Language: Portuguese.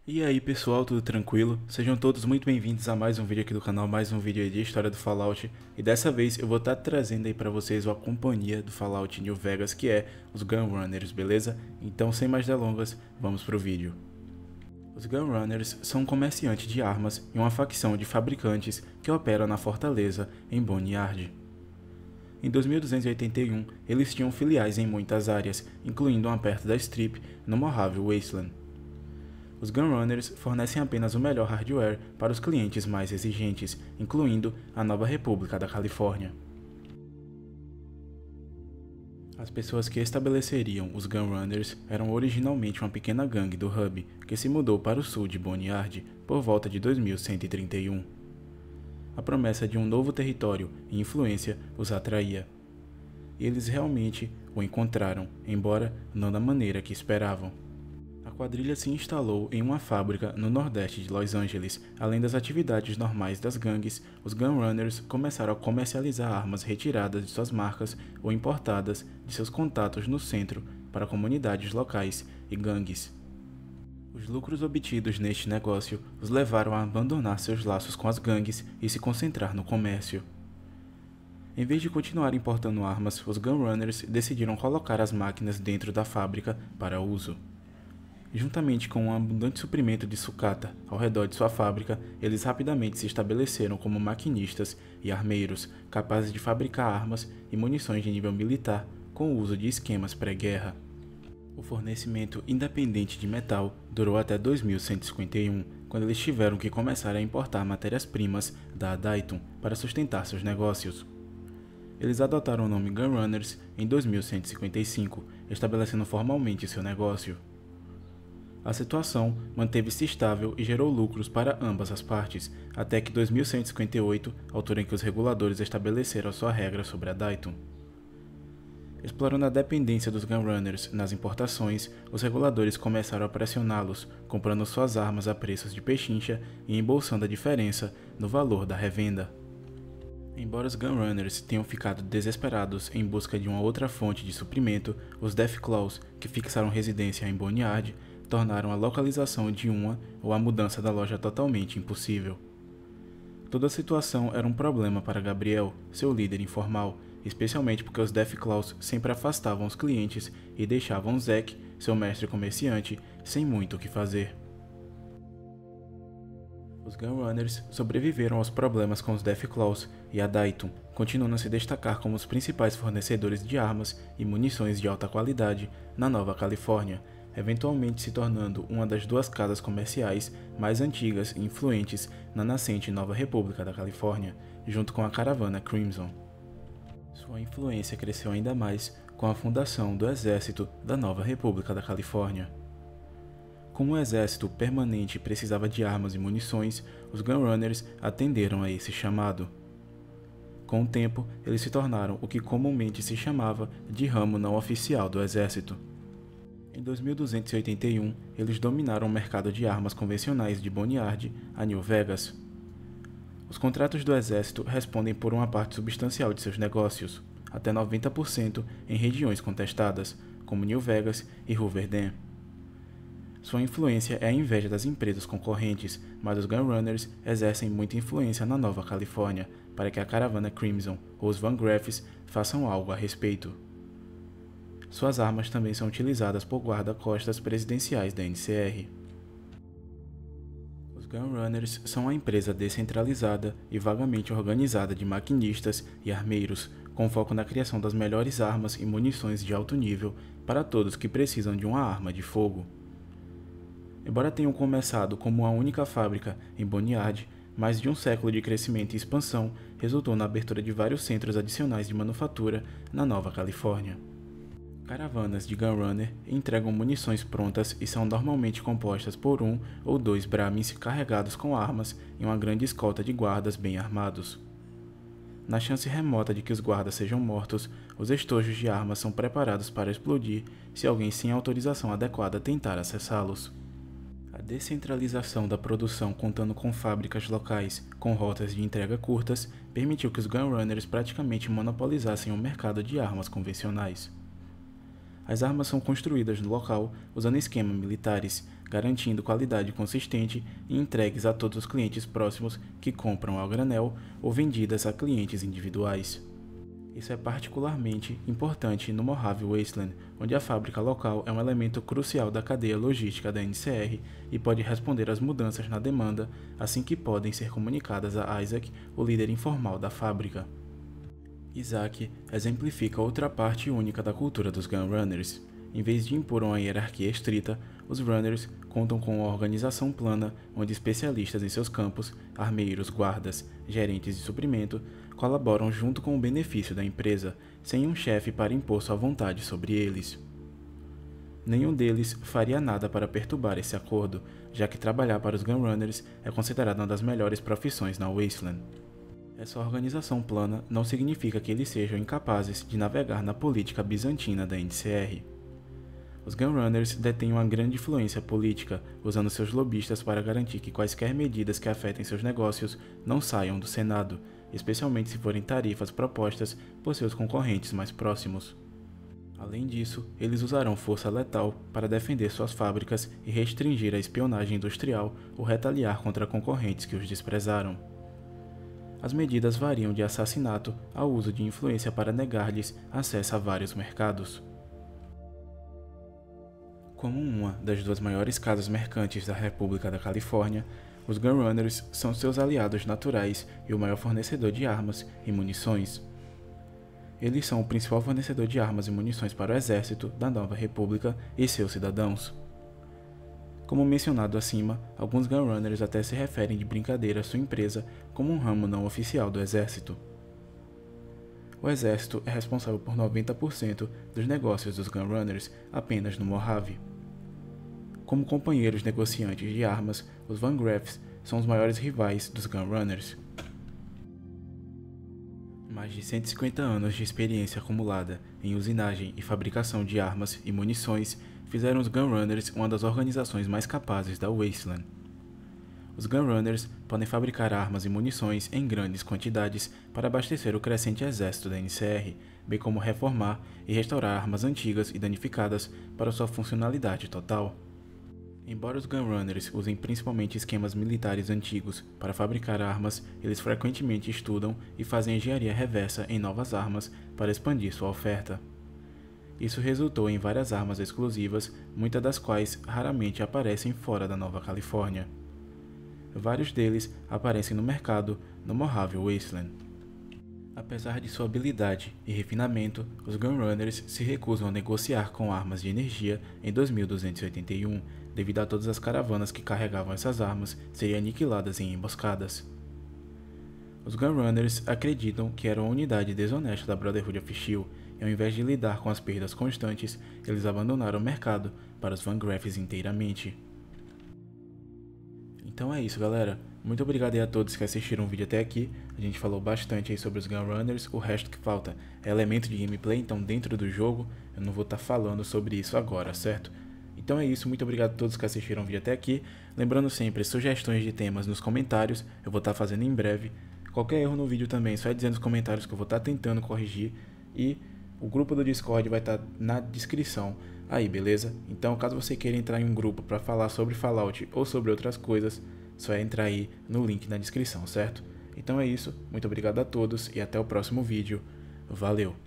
E aí pessoal, tudo tranquilo? Sejam todos muito bem-vindos a mais um vídeo aqui do canal, mais um vídeo aí de história do Fallout. E dessa vez eu vou estar trazendo aí pra vocês a companhia do Fallout New Vegas, que é os Gunrunners, beleza? Então sem mais delongas, vamos pro vídeo. Os Gunrunners são um comerciante de armas e uma facção de fabricantes que opera na fortaleza em Boneyard. Em 2281, eles tinham filiais em muitas áreas, incluindo uma perto da Strip, no Mojave Wasteland. Os Gunrunners fornecem apenas o melhor hardware para os clientes mais exigentes, incluindo a Nova República da Califórnia. As pessoas que estabeleceriam os Gunrunners eram originalmente uma pequena gangue do Hub, que se mudou para o sul de Boneyard por volta de 2131. A promessa de um novo território e influência os atraía. E eles realmente o encontraram, embora não da maneira que esperavam. A quadrilha se instalou em uma fábrica no nordeste de Los Angeles. Além das atividades normais das gangues, os Gunrunners começaram a comercializar armas retiradas de suas marcas ou importadas de seus contatos no centro para comunidades locais e gangues. Os lucros obtidos neste negócio os levaram a abandonar seus laços com as gangues e se concentrar no comércio. Em vez de continuar importando armas, os Gunrunners decidiram colocar as máquinas dentro da fábrica para uso. Juntamente com um abundante suprimento de sucata ao redor de sua fábrica, eles rapidamente se estabeleceram como maquinistas e armeiros capazes de fabricar armas e munições de nível militar com o uso de esquemas pré-guerra. O fornecimento independente de metal durou até 2151, quando eles tiveram que começar a importar matérias-primas da Dayton para sustentar seus negócios. Eles adotaram o nome Gunrunners em 2155, estabelecendo formalmente seu negócio. A situação manteve-se estável e gerou lucros para ambas as partes, até que 2158, altura em que os reguladores estabeleceram sua regra sobre a Dayton. Explorando a dependência dos Gunrunners nas importações, os reguladores começaram a pressioná-los, comprando suas armas a preços de pechincha e embolsando a diferença no valor da revenda. Embora os Gunrunners tenham ficado desesperados em busca de uma outra fonte de suprimento, os Deathclaws, que fixaram residência em Boneyard, tornaram a localização de uma ou a mudança da loja totalmente impossível. Toda a situação era um problema para Gabriel, seu líder informal, especialmente porque os Deathclaws sempre afastavam os clientes e deixavam Zack, seu mestre comerciante, sem muito o que fazer. Os Gunrunners sobreviveram aos problemas com os Deathclaws e a Dayton, continuando a se destacar como os principais fornecedores de armas e munições de alta qualidade na Nova Califórnia, eventualmente se tornando uma das duas casas comerciais mais antigas e influentes na nascente Nova República da Califórnia, junto com a caravana Crimson. Sua influência cresceu ainda mais com a fundação do Exército da Nova República da Califórnia. Como o exército permanente precisava de armas e munições, os Gunrunners atenderam a esse chamado. Com o tempo, eles se tornaram o que comumente se chamava de ramo não oficial do exército. Em 2281, eles dominaram o mercado de armas convencionais de Boneyard a New Vegas. Os contratos do exército respondem por uma parte substancial de seus negócios, até 90% em regiões contestadas, como New Vegas e Hoover Dam. Sua influência é a inveja das empresas concorrentes, mas os Gunrunners exercem muita influência na Nova Califórnia para que a caravana Crimson ou os Van Graffs façam algo a respeito. Suas armas também são utilizadas por guarda-costas presidenciais da NCR. Os Gunrunners são uma empresa descentralizada e vagamente organizada de maquinistas e armeiros, com foco na criação das melhores armas e munições de alto nível para todos que precisam de uma arma de fogo. Embora tenham começado como uma única fábrica em Boneyard, mais de um século de crescimento e expansão resultou na abertura de vários centros adicionais de manufatura na Nova Califórnia. Caravanas de Gunrunner entregam munições prontas e são normalmente compostas por um ou dois Brahmins carregados com armas e uma grande escolta de guardas bem armados. Na chance remota de que os guardas sejam mortos, os estojos de armas são preparados para explodir se alguém sem autorização adequada tentar acessá-los. A descentralização da produção contando com fábricas locais com rotas de entrega curtas permitiu que os Gunrunners praticamente monopolizassem o mercado de armas convencionais. As armas são construídas no local usando esquemas militares, garantindo qualidade consistente e entregues a todos os clientes próximos que compram ao granel ou vendidas a clientes individuais. Isso é particularmente importante no Mojave Wasteland, onde a fábrica local é um elemento crucial da cadeia logística da NCR e pode responder às mudanças na demanda assim que podem ser comunicadas a Isaac, o líder informal da fábrica. Isaac exemplifica outra parte única da cultura dos Gunrunners. Em vez de impor uma hierarquia estrita, os Runners contam com uma organização plana onde especialistas em seus campos, armeiros, guardas, gerentes de suprimento, colaboram junto com o benefício da empresa, sem um chefe para impor sua vontade sobre eles. Nenhum deles faria nada para perturbar esse acordo, já que trabalhar para os Gunrunners é considerado uma das melhores profissões na Wasteland. Essa organização plana não significa que eles sejam incapazes de navegar na política bizantina da NCR. Os Gunrunners detêm uma grande influência política, usando seus lobistas para garantir que quaisquer medidas que afetem seus negócios não saiam do Senado, especialmente se forem tarifas propostas por seus concorrentes mais próximos. Além disso, eles usarão força letal para defender suas fábricas e restringir a espionagem industrial ou retaliar contra concorrentes que os desprezaram. As medidas variam de assassinato ao uso de influência para negar-lhes acesso a vários mercados. Como uma das duas maiores casas mercantes da República da Califórnia, os Gunrunners são seus aliados naturais e o maior fornecedor de armas e munições. Eles são o principal fornecedor de armas e munições para o exército da Nova República e seus cidadãos. Como mencionado acima, alguns Gunrunners até se referem de brincadeira a sua empresa como um ramo não oficial do exército. O exército é responsável por 90% dos negócios dos Gunrunners apenas no Mojave. Como companheiros negociantes de armas, os Van Graffs são os maiores rivais dos Gunrunners. Mais de 150 anos de experiência acumulada em usinagem e fabricação de armas e munições fizeram os Gunrunners uma das organizações mais capazes da Wasteland. Os Gunrunners podem fabricar armas e munições em grandes quantidades para abastecer o crescente exército da NCR, bem como reformar e restaurar armas antigas e danificadas para sua funcionalidade total. Embora os Gunrunners usem principalmente esquemas militares antigos para fabricar armas, eles frequentemente estudam e fazem engenharia reversa em novas armas para expandir sua oferta. Isso resultou em várias armas exclusivas, muitas das quais raramente aparecem fora da Nova Califórnia. Vários deles aparecem no mercado no Mojave Wasteland. Apesar de sua habilidade e refinamento, os Gunrunners se recusam a negociar com armas de energia em 2281, devido a todas as caravanas que carregavam essas armas serem aniquiladas em emboscadas. Os Gunrunners acreditam que eram a unidade desonesta da Brotherhood of Steel, e ao invés de lidar com as perdas constantes, eles abandonaram o mercado para os Van Graffs inteiramente. Então é isso, galera. Muito obrigado aí a todos que assistiram o vídeo até aqui. A gente falou bastante aí sobre os Gunrunners. O resto que falta é elemento de gameplay, então dentro do jogo eu não vou estar falando sobre isso agora, certo? Então é isso, muito obrigado a todos que assistiram o vídeo até aqui. Lembrando sempre, sugestões de temas nos comentários, eu vou estar fazendo em breve. Qualquer erro no vídeo também, só dizer nos comentários que eu vou estar tentando corrigir. E o grupo do Discord vai estar na descrição aí, beleza? Então, caso você queira entrar em um grupo para falar sobre Fallout ou sobre outras coisas, só é entrar aí no link na descrição, certo? Então é isso, muito obrigado a todos e até o próximo vídeo. Valeu!